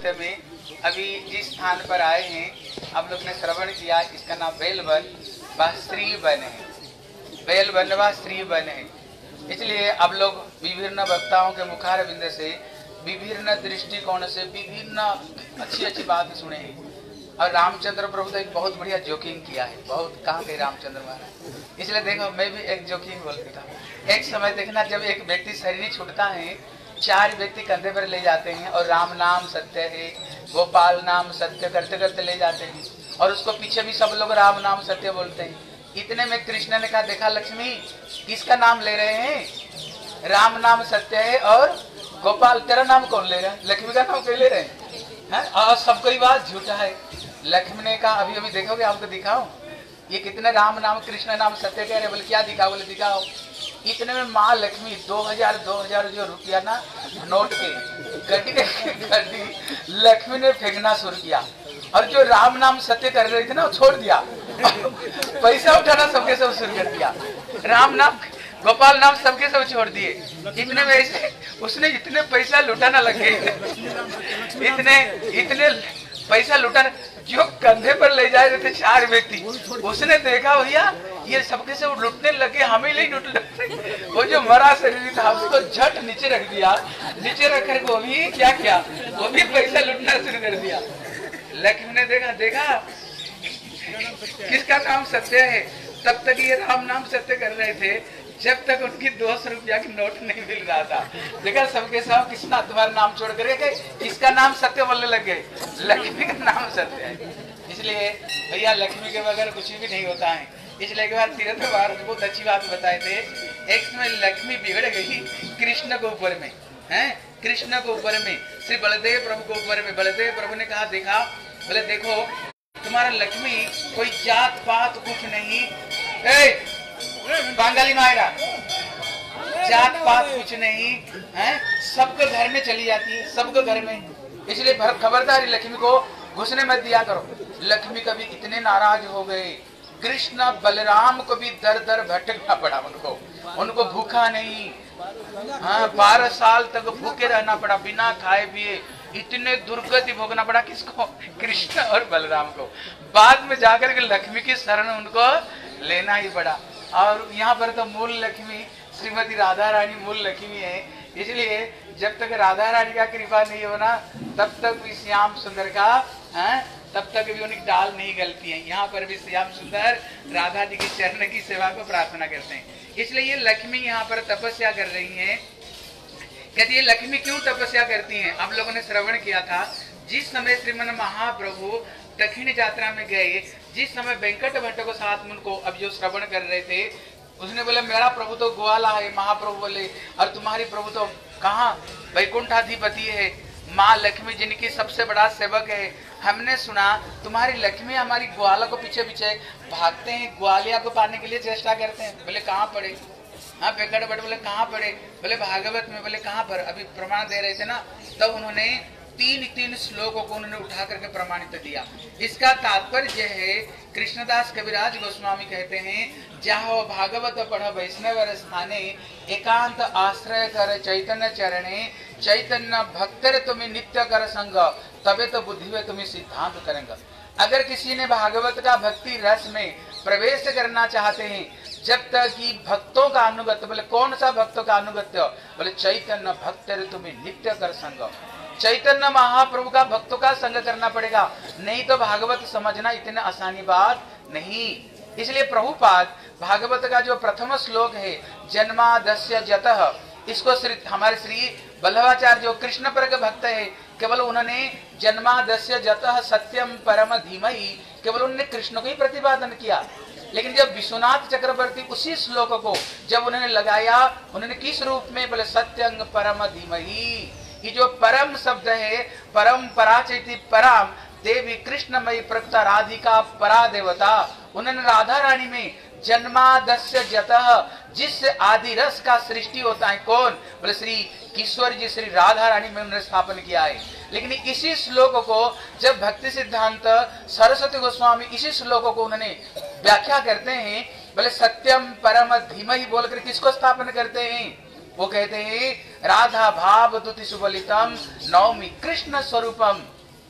रास्ते में अभी जिस स्थान पर आए हैं आप लोग ने श्रवण किया, इसका नाम बेलवन व श्री वन है। बेलवन व श्री वन है। इसलिए आप लोग विभिन्न वक्ताओं के मुखारविंद से विभिन्न दृष्टिकोण से विभिन्न अच्छी अच्छी बातें सुने हैं। और रामचंद्र प्रभु तो एक बहुत बढ़िया जोकिंग किया है, बहुत कहाँ गए रामचंद्र महाराज। इसलिए देखो मैं भी एक जोकिंग बोल देता हूँ। एक समय देखना, जब एक व्यक्ति शरीर छूटता है, 4 व्यक्ति कंधे पर ले जाते हैं और राम नाम सत्य है, गोपाल नाम सत्य करते करते ले जाते हैं और उसको पीछे भी सब लोग राम नाम सत्य बोलते हैं। इतने में कृष्ण ने कहा, देखा लक्ष्मी किसका नाम ले रहे हैं? राम नाम सत्य है और गोपाल तेरा नाम कौन ले रहा है? लक्ष्मी का नाम क्यों ले रहे हैं? और सब कोई बात झूठा है। लक्ष्मी ने कहा, अभी अभी देखोगे आपको दिखाओ ये कितने राम नाम कृष्ण नाम सत्य कह रहे। बोले क्या दिखाओ? बोले दिखाओ। इतने में माँ लक्ष्मी 2000 जो रुपया ना नोट के गड्डी लक्ष्मी ने फेंकना शुरू किया और जो राम नाम सत्य कर रहे थे ना छोड़ दिया। पैसा उठाना सबके सब शुरू कर दिया। राम नाम गोपाल नाम सबके सब छोड़ दिए। इतने में ऐसे उसने इतने पैसा लुटाना लग गए, इतने पैसा लुटाना। जो कंधे पर ले जाए रहे थे 4 व्यक्ति, उसने देखा भैया ये सबके सब लुटने लगे, हमें नहीं लुट लगे। वो जो मरा शरीर था उसको झट नीचे रख दिया। नीचे रख कर वो भी क्या किया, वो भी पैसा लुटना शुरू कर दिया। लक्ष्मी ने देखा किसका नाम सत्य है। तब तक ये राम नाम सत्य कर रहे थे जब तक उनकी 200 रुपया की नोट नहीं मिल रहा था। देखा सबके सब किसना तुम्हारा नाम छोड़ कर गए, किसका नाम सत्य बोलने लग गए? लक्ष्मी का नाम सत्य है। इसलिए भैया लक्ष्मी के बगैर कुछ भी नहीं होता है। इसलिए एक बार तीर्थ महाराज बहुत अच्छी बात बताए थे। एक समय लक्ष्मी बिगड़ गई कृष्ण के ऊपर में, है कृष्ण के ऊपर में, श्री बलदेव प्रभु के ऊपर में। बलदेव प्रभु ने कहा, देखा बोले देखो तुम्हारा लक्ष्मी कोई जात पात कुछ नहीं, बंगाली मायरा जात पात कुछ नहीं है, सबके घर में चली जाती है, सबके घर में। इसलिए खबरदारी लक्ष्मी को घुसने मत दिया करो। लक्ष्मी कभी इतने नाराज हो गए, कृष्ण बलराम को भी दर दर भटकना पड़ा। उनको भूखा नहीं, 12 साल तक भूखे रहना पड़ा, बिना खाए पिए। इतने दुर्गति भोगना पड़ा किसको? कृष्ण और बलराम को। बाद में जाकर के लक्ष्मी की शरण उनको लेना ही पड़ा। और यहाँ पर तो मूल लक्ष्मी श्रीमती राधा रानी मूल लक्ष्मी है। इसलिए जब तक राधा रानी का कृपा नहीं होना तब तक भी श्याम सुंदर का तब तक भी उनकी डाल नहीं गलती है। यहाँ पर भी श्याम सुंदर राधा जी की चरण की सेवा को प्रार्थना करते हैं। इसलिए ये लक्ष्मी यहाँ पर तपस्या कर रही है। कहती है लक्ष्मी क्यों तपस्या करती हैं? आप लोगों ने श्रवण किया था जिस समय श्रीमन महाप्रभु दक्षिण यात्रा में गए, जिस समय वेंकट भट्ट को साथ में उनको अब जो श्रवण कर रहे थे, उसने बोला मेरा प्रभु तो ग्वाला है। महाप्रभु बोले और तुम्हारी प्रभु तो कहाँ वैकुंठाधिपति है, माँ लक्ष्मी जिनकी सबसे बड़ा सेवक है। हमने सुना तुम्हारी लक्ष्मी हमारी ग्वाला को पीछे पीछे भागते हैं, ग्वालिया को पाने के लिए चेष्टा करते हैं। बोले कहाँ पड़े? हाँ वेंकट भट्ट बोले कहाँ पड़े? बोले भागवत में। बोले कहाँ पर? अभी प्रमाण दे रहे थे ना, तब उन्होंने 3 श्लोकों को उन्होंने उठा करके प्रमाणित दिया। इसका तात्पर्य है कृष्णदास कविराज गोस्वामी कहते हैं जाहो भागवत पढ़ वैष्णव स्थाने एकांत आश्रय कर चैतन्य चरणे चैतन्य भक्तर तुम्हें नित्य कर संग तबे तो बुद्धि में तुम्हें सिद्धांत करेंगे। अगर किसी ने भागवत का भक्ति रस में प्रवेश करना चाहते हैं, जब तक कि भक्तों का अनुगत्य, बोले कौन सा भक्तों का अनुगत्य? बोले चैतन्य भक्तर तुम्हें नित्य कर संग। चैतन्य महाप्रभु का भक्तों का संग करना पड़ेगा, नहीं तो भागवत समझना इतनी आसानी बात नहीं। इसलिए प्रभुपाद भागवत का जो प्रथम श्लोक है जन्मादस्य जतः, इसको हमारे श्री वल्लभाचार्य जो कृष्ण पर के भक्त है, केवल उन्होंने जन्मादस्य जतः सत्यम परम धीमहि, केवल उन्होंने कृष्ण को ही प्रतिपादन किया। लेकिन जब विश्वनाथ चक्रवर्ती उसी श्लोक को जब उन्होंने लगाया, उन्होंने किस रूप में? बोले सत्यं परम धीमहि। ये जो परम शब्द है, परम पराचैति परम देवी कृष्णमयी प्रकृता राधिका परा देवता, उन्होंने राधा रानी में जन्मादस्य जतः, जिससे आदि रस का सृष्टि होता है कौन? बोले श्री किशोर जी श्री राधा रानी में उन्होंने स्थापन किया है। लेकिन इसी श्लोक को जब भक्ति सिद्धांत सरस्वती गोस्वामी इसी श्लोक को उन्होंने व्याख्या करते हैं, बोले सत्यम परम धीमहि बोलकर किसको स्थापन करते हैं? वो कहते हैं राधा भाव दुति सुबलितम नवमी कृष्ण स्वरूपम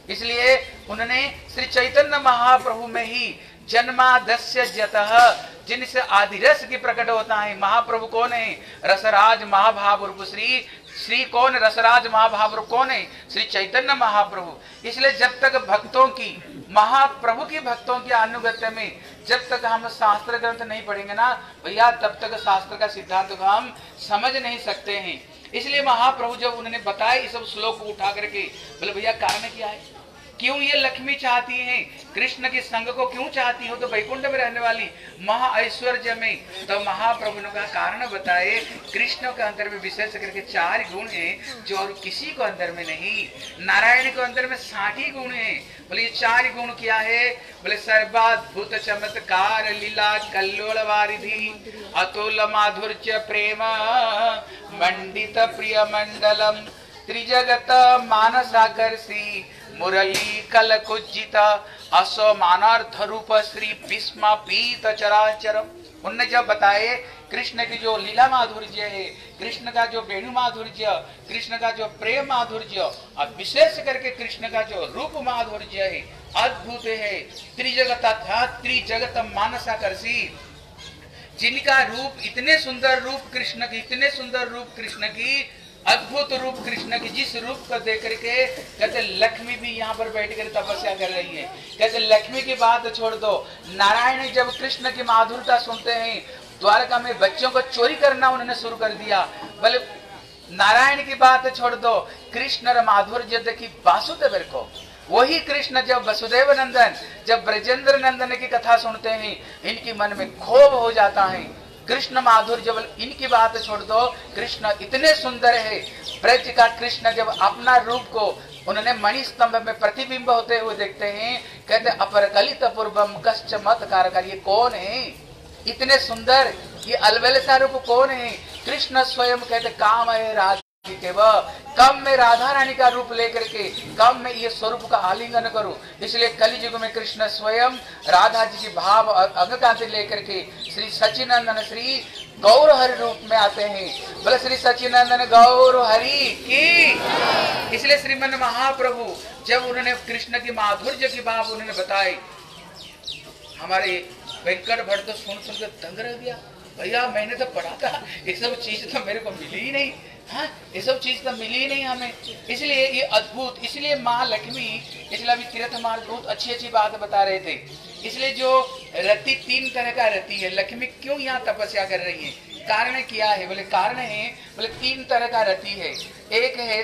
इसलिए उन्होंने श्री चैतन्य महाप्रभु में ही जन्मादस्य जतः, जिनसे आदि रस की प्रकट होता है। महाप्रभु कौन है? रसराज महाभाव रूप श्री। श्री कौन? रसराज महाभाव रूप कौन है? श्री चैतन्य महाप्रभु। इसलिए जब तक भक्तों की, महाप्रभु की भक्तों की अनुगत्य में जब तक हम शास्त्र ग्रंथ नहीं पढ़ेंगे ना भैया, तब तक शास्त्र का सिद्धांत को हम समझ नहीं सकते हैं। इसलिए महाप्रभु जब उन्होंने बताया इस सब श्लोक को उठा करके, बोले भैया कारण क्या है, क्यों ये लक्ष्मी चाहती है, कृष्ण के संग को क्यों चाहती हो, तो वैकुंठ में रहने वाली महा ऐश्वर्य में। तो महाप्रभु ने कहा कारण बताए, कृष्ण के अंदर में विशेष करके 4 गुण हैं जो और किसी को अंदर में नहीं। नारायण के अंदर में 60 गुण हैं। बोले ये 4 गुण क्या है? बोले सर्वाद्भुत चमत्कार लीला कल्लोल वारिधि अतुल माधुर्य प्रेम मंडित प्रिय मंडलम त्रिजगत मानसाकर्षी मुरली कल कुजित असमानार्थ रूप श्री भीष्मा पीत चराचरम। उनने जब बताए कृष्ण की जो लीला माधुर्य है, कृष्ण का जो वेणु माधुर्य, कृष्ण का जो प्रेम माधुर्य, और विशेष करके कृष्ण का जो रूप माधुर्य है, अद्भुत है। त्रिजगत मानसाकर्षी, जिनका रूप इतने सुंदर रूप कृष्ण की, इतने सुंदर रूप कृष्ण की, अद्भुत रूप कृष्ण की, जिस रूप को देख करके कहते लक्ष्मी भी यहाँ पर बैठ कर तपस्या कर रही है। कहते लक्ष्मी की बात छोड़ दो, नारायण जब कृष्ण की माधुरता सुनते हैं, द्वारका में बच्चों को चोरी करना उन्होंने शुरू कर दिया। बोले नारायण की बात छोड़ दो, कृष्ण माधुर्य देखी वासुदेव को, वही कृष्ण जब वसुदेव नंदन, जब ब्रजेंद्र नंदन की कथा सुनते हैं, इनकी मन में क्षोभ हो जाता है। कृष्ण माधुर्य, इनकी बात छोड़ दो, कृष्ण इतने सुंदर है। ब्रज का कृष्ण जब अपना रूप को उन्होंने मणि स्तंभ में प्रतिबिंब होते हुए देखते हैं, कहते अपरकलित पूर्वम कश्च मत कारकर, ये कौन है इतने सुंदर, ये अलबेले सा रूप कौन है? कृष्ण स्वयं कहते काम है राधा के, वह कब में राधा रानी का रूप लेकर के कब में ये स्वरूप का आलिंगन करूं। इसलिए कलियुग में कृष्ण स्वयं राधा जी की भाव अंग कांति लेकर के श्री सचिनंदन श्री गौर हरि रूप में आते हैं। बोले श्री सचिनंदन गौर हरि की। इसलिए श्रीमन महाप्रभु जब उन्होंने कृष्ण की माधुर्य की भाव उन्होंने बताए, हमारे वेंकट भट्ट तो सुन सुन के दंग रह गया। भैया मैंने तो पढ़ा था, ये सब चीज तो मेरे को मिली ही नहीं। हाँ, ये सब चीज तो मिली ही नहीं हमें। इसलिए ये अद्भुत, इसलिए माँ लक्ष्मी, इसलिए अभी तीर्थ मार्ग बहुत अच्छी अच्छी बात बता रहे थे। इसलिए जो रति 3 तरह का रति है, लक्ष्मी क्यों यहाँ तपस्या कर रही है, कारण क्या है? बोले कारण है, बोले 3 तरह का रति है। एक है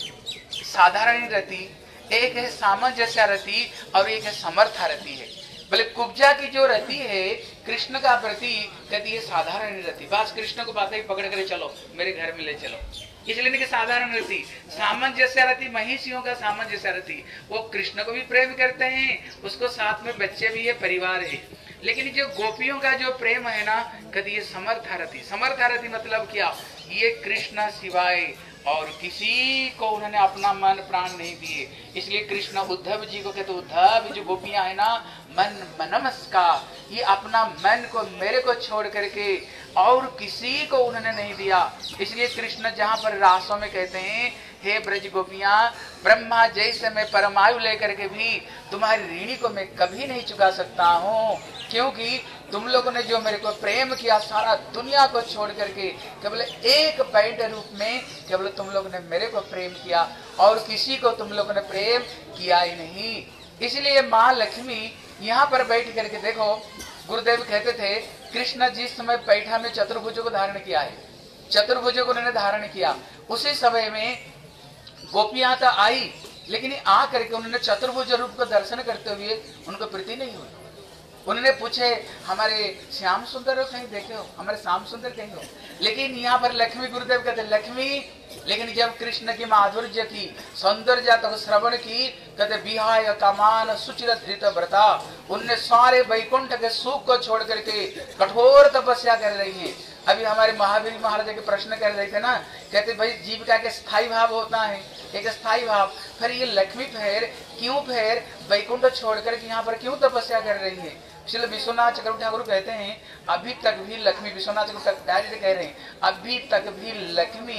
साधारण रति, एक है सामंजस्य रति, और एक है समर्था रति है। बोले कुब्जा की जो रति है कृष्ण का प्रति, कहती है साधारण रति, बस कृष्ण को बात ही पकड़ कर चलो, मेरे घर में ले चलो, इसलिए नहीं कि साधारण रति। सामंजस्य रति, महिषियों का सामंजस्य रति, वो कृष्ण को भी प्रेम करते हैं, उसको साथ में बच्चे भी है, परिवार है। लेकिन जो गोपियों का जो प्रेम है ना, कहती है समर्था रति। समर्था रति मतलब क्या? ये कृष्ण सिवाय और किसी को उन्होंने अपना मन प्राण नहीं दिए। इसलिए कृष्ण उद्धव जी को कहते, उद्धव जो गोपियां है ना, मन मनमस्का, ये अपना मन को मेरे को छोड़ करके और किसी को उन्होंने नहीं दिया। इसलिए कृष्ण जहाँ पर रासों में कहते हैं, हे ब्रज गोपियां, ब्रह्मा जैसे मैं परमायु लेकर के भी तुम्हारी ऋणी को मैं कभी नहीं चुका सकता हूँ, क्योंकि तुम लोगों ने जो मेरे को प्रेम किया, सारा दुनिया को छोड़ करके केवल एक पैंट रूप में केवल तुम लोगों ने मेरे को प्रेम किया, और किसी को तुम लोगों ने प्रेम किया ही नहीं। इसलिए माँ लक्ष्मी यहाँ पर बैठ करके देखो, गुरुदेव कहते थे कृष्ण जिस समय पैठा में चतुर्भुज को धारण किया है, चतुर्भुज को उन्होंने धारण किया, उसी समय में गोपियां तो आई, लेकिन आ करके उन्होंने चतुर्भुज रूप को दर्शन करते हुए उनको प्रीति नहीं हुई। उन्होंने पूछे हमारे श्याम सुंदर कहीं देखे हो, हमारे श्याम सुंदर कहीं हो। लेकिन यहाँ पर लक्ष्मी, गुरुदेव कहते लक्ष्मी, लेकिन जब कृष्ण की माधुर्य की सौंदर्य तक श्रवण की, कहते विहाय कामान सुचिर धृत व्रता, उनने सारे वैकुंठ के सुख को छोड़ करके कठोर तपस्या कर रही है। अभी हमारे महावीर महाराज के प्रश्न कर रहे थे ना, कहते भाई जीविका के स्थायी भाव होता है, एक स्थायी भाव, फिर ये लक्ष्मी फिर वैकुंठ छोड़ करके यहाँ पर क्यों तपस्या कर रही है? इसलिए विश्वनाथ चक्रवर्ती ठाकुर कहते हैं अभी तक भी लक्ष्मी, विश्वनाथ चक्रवर्ती डायरेक्ट कह रहे हैं, अभी तक भी लक्ष्मी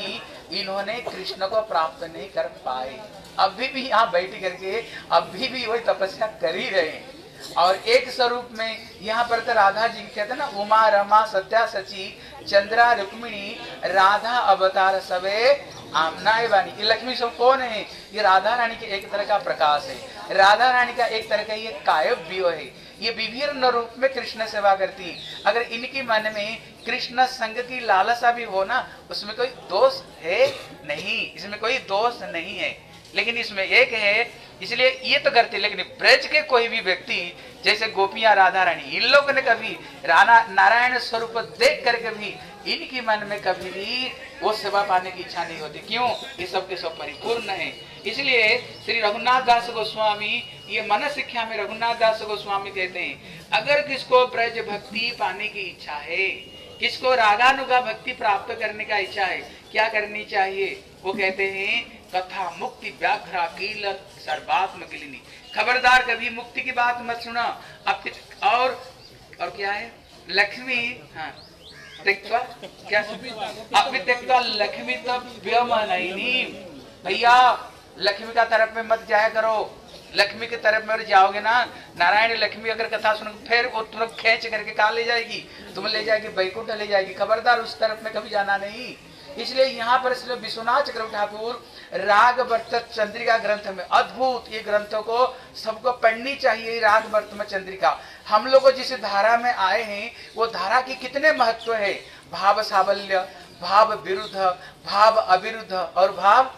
इन्होंने कृष्ण को प्राप्त नहीं कर पाए। अभी भी यहाँ बैठ करके अभी भी वही तपस्या कर ही रहे हैं। और एक स्वरूप में यहाँ पर तो राधा जी कहते हैं ना, उमा रमा सत्या सची चंद्रा रुक्मिणी राधा अवतार सवे आमनाए वाणी। ये लक्ष्मी सब कौन है? ये राधा रानी के एक तरह का प्रकाश है, राधा रानी का एक तरह का ये काव्य है। ये विभिन्न रूप में कृष्ण सेवा करती। अगर इनकी मन में कृष्ण संग की लालसा भी हो ना, उसमें कोई दोष है नहीं, इसमें कोई दोष नहीं है। लेकिन इसमें एक है, इसलिए ये तो करते। लेकिन ब्रज के कोई भी व्यक्ति जैसे गोपियां राधा रानी, इन लोगों ने कभी राणा नारायण स्वरूप देख करके भी इनकी मन में कभी भी वो सेवा पाने की इच्छा नहीं होती। क्यों? ये सब के सब परिपूर्ण है। इसलिए श्री रघुनाथ दास गोस्वामी ये मन शिक्षा में रघुनाथ दास गोस्वामी कहते हैं, अगर किसको ब्रज भक्ति पाने की इच्छा है, किसको रागानुगा भक्ति प्राप्त करने का इच्छा है, क्या करनी चाहिए? वो कहते हैं कथा मुक्ति व्याघ्रा कील सर्वात्म किलिनी। खबरदार कभी मुक्ति की बात मत सुना। और क्या है? लक्ष्मी हाँ त्यक्त्वा क्या अपनी त्यक्त्वा लक्ष्मी तब व्यमनयिनी। भैया लक्ष्मी का तरफ में मत जाया करो। लक्ष्मी की तरफ में जाओगे ना, नारायण लक्ष्मी अगर कथा सुनो फिर वो तुरंत खींच करके कहाँ ले जाएगी? तुम्हें ले जाएगी वैकुंठ ले जाएगी। खबरदार उस तरफ में कभी जाना नहीं। इसलिए यहाँ पर विश्वनाथ चक्रवर्ती ठाकुर राग वर्तक चंद्रिका ग्रंथ में अद्भुत, ये ग्रंथों को सबको पढ़नी चाहिए। राग वर्तक चंद्रिका, हम लोग जिस धारा में आए हैं वो धारा की कितने महत्व है। भाव सावल्य, भाव विरुद्ध, भाव अविरुद्ध और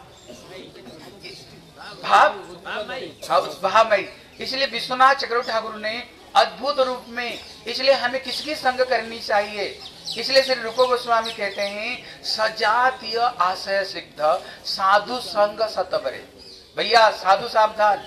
भावमयी। इसलिए विश्वनाथ चक्रवर्ती ठाकुर ने अद्भुत रूप में, इसलिए हमें किसकी संग करनी चाहिए? इसलिए श्री रूप गोस्वामी कहते हैं सजातीय आशय सिद्ध साधु संग सतबरे। भैया साधु सावधान,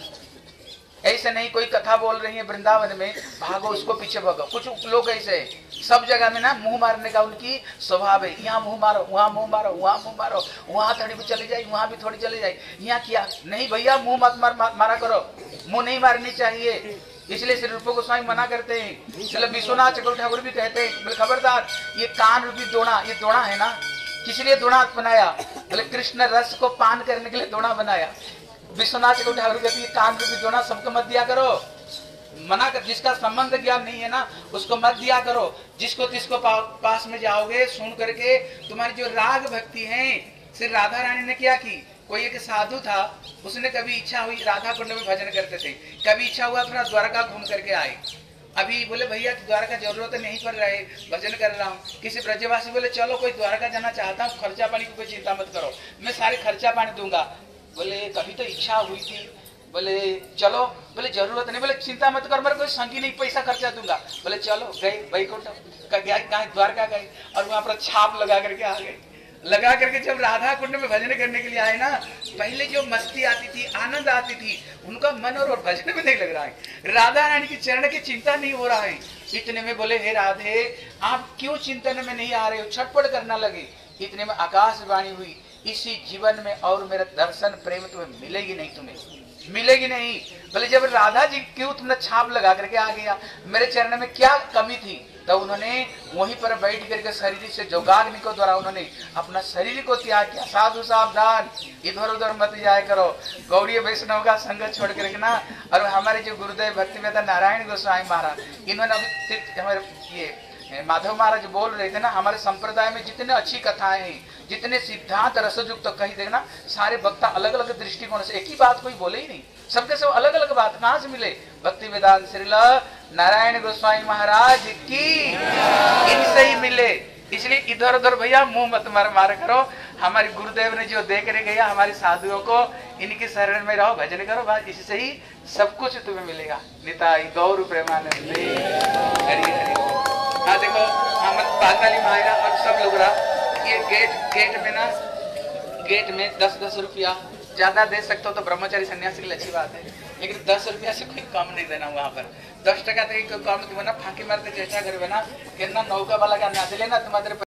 ऐसे नहीं कोई कथा बोल रही है वृंदावन में भागो उसको पीछे भागो। कुछ लोग ऐसे सब जगह में ना मुंह मारने का उनकी स्वभाव है। यहाँ मुंह मारो, वहाँ मुंह मारो, वहाँ मुंह मारो, वहाँ थोड़ी भी चले जाए, वहाँ भी थोड़ी चले जाए, यहाँ किया नहीं। भैया मुंह मत मारा करो, मुंह नहीं मारनी चाहिए। इसलिए श्री रूप गोस्वामी मना करते हैं। इसलिए विश्वनाथ चक्रवर्ती ठाकुर भी कहते हैं खबरदार, ये कान रूपी दोना, ये दोना है ना, किस लिए दोना बनाया? बोले कृष्ण रस को पान करने के लिए दोना बनाया। विश्वनाथ चक्रवर्ती ठाकुर कहते हैं कान रूपी दोना सबको मत दिया करो, मना कर। जिसका संबंध ज्ञान नहीं है ना उसको मत दिया करो। जिसको तिसको पास में जाओगे सुन करके तुम्हारी जो राग भक्ति है। श्री राधा रानी ने क्या की? कोई एक साधु था, उसने कभी इच्छा हुई राधा कुंड में भजन करते थे, कभी इच्छा हुआ थोड़ा द्वारका घूम करके आए। अभी बोले भैया द्वारका जरूरत नहीं पड़ रहा है, भजन कर रहा हूँ। किसी ब्रजवासी बोले चलो कोई द्वारका जाना चाहता हूँ, खर्चा पानी की कोई चिंता मत करो, मैं सारे खर्चा पानी दूंगा। बोले कभी तो इच्छा हुई थी, बोले चलो, बोले जरूरत नहीं, बोले चिंता मत कर, मेरे कोई संगी नहीं, पैसा खर्चा दूंगा। बोले चलो, गए वैकुंठ, द्वारका गए और वहां पर छाप लगा करके आ गए। लगा करके जब राधा कुंड में भजन करने के लिए आए ना, पहले जो मस्ती आती थी, आनंद आती थी, उनका मन और भजन में नहीं लग रहा है। राधा रानी की चरण की चिंता नहीं हो रहा है। इतने में बोले हे राधे आप क्यों चिंतन में नहीं आ रहे हो? छटपट करना लगे। इतने में आकाशवाणी हुई, इसी जीवन में और मेरा दर्शन प्रेम तुम्हें मिलेगी नहीं, तुम्हें मिलेगी नहीं। बोले जब राधा जी क्यों तुमने छाप लगा करके आ गया, मेरे चरण में क्या कमी थी? तो उन्होंने वहीं पर बैठ करके शरीर से जोगाग्नि को द्वारा उन्होंने अपना शरीर को त्याग किया। साधु सावधान, इधर उधर मत जाया करो, गौड़ीय वैष्णव का संग छोड़ के रखना। और हमारे जो गुरुदेव भक्तिवेदांत नारायण गोस्वामी महाराज, इन्होंने अभी हमारे ये माधव महाराज बोल रहे थे ना, हमारे संप्रदाय में जितने अच्छी कथाएं हैं, जितने सिद्धांत रसयुक्त कही देखना, सारे वक्ता अलग अलग दृष्टिकोण से, एक ही बात कोई बोले ही नहीं, सबके सब अलग अलग बात कहाँ से मिले? भक्ति वेदांत श्रील नारायण गोस्वामी महाराज की इनसे ही मिले। इसलिए इधर उधर भैया मुंह मत मार करो। हमारे गुरुदेव ने जो दे कर गया हमारे साधुओं को, इनकी शरण में रहो, भजन करो, बस इससे ही सब कुछ तुम्हें मिलेगा। निताई गौर प्रेमानंद हरि हरि। हाँ देखो हम पाताली मायरा और सब लोग रहा, ये गेट में ना, गेट में 10-10 रुपया ज्यादा दे सकते हो तो ब्रह्मचारी सन्यासी के लिए अच्छी बात है, लेकिन 10 रुपया से कोई कम नहीं देना। वहाँ पर 10 टका तो कम ना फांकी मारते चेष्टा करे ना, नौका वाला का ना लेना तुम्हारे